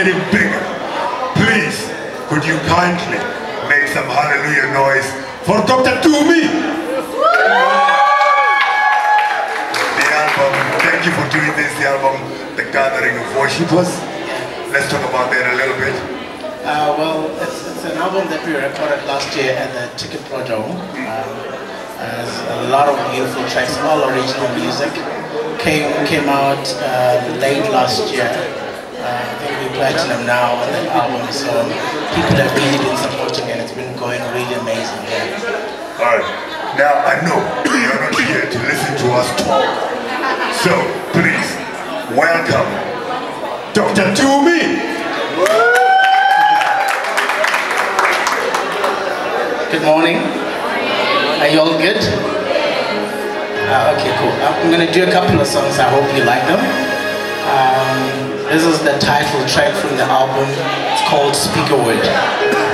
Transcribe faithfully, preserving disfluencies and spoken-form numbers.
Getting bigger. Please, could you kindly make some hallelujah noise for Doctor Tumi? The album, thank you for doing this, the album, The Gathering of Worshippers. Let's talk about that a little bit. Uh, well, it's, it's an album that we recorded last year at the Ticket Project. Um, there's a lot of beautiful tracks, all original music. Came came out uh, late last year. Uh, I think we're platinum now on that album, so people have really been supporting it. It's been going really amazing. Yeah. Alright, now I know you're not here to listen to us talk. So, please, welcome Doctor Tumi! Good morning. Are you all good? Uh, okay, cool. I'm going to do a couple of songs. I hope you like them. Um, this is the title track from the album. It's called Speak a Word.